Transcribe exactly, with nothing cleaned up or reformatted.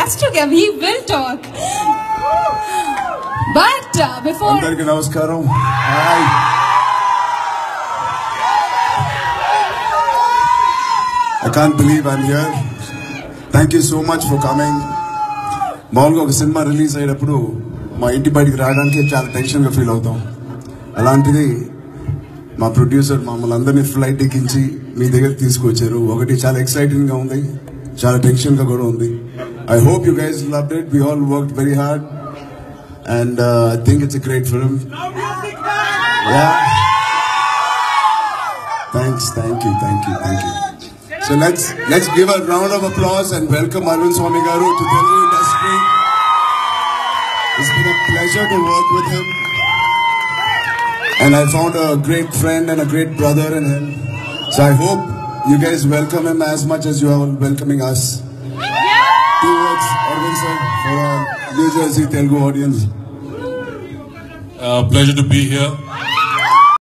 has to give. He will talk. But uh, before... Andariki namaskaram. Hi. I can't believe I'm here. Thank you so much for coming. మామూలుగా ఒక cinema release అయ్యేటప్పుడు మా ఇంటి బయటికి రావడానికి చాలా టెన్షన్గా ఫీల్ అవుతాం. అలాంటిది మా ప్రొడ్యూసర్ మమ్మల్ని అందరినీ ఫ్లైట్ ఎక్కించి మీ దగ్గరికి తీసుకొచ్చారు. ఒకటి చాలా ఎక్సైటింగ్గా ఉంది, చాలా టెన్షన్గా కూడా ఉంది. I hope you guys loved it. We all worked very hard and I think it's a great film. Thanks, thank you, thank you, thank you. So let's let's give a round of applause and welcome Arvind Swamy Garu to Telugu industry. It's been a pleasure to work with him, and I found a great friend and a great brother in him. So I hope you guys welcome him as much as you are welcoming us. Two words, Arvind sir, for our New Jersey Telugu audience. Uh, pleasure to be here.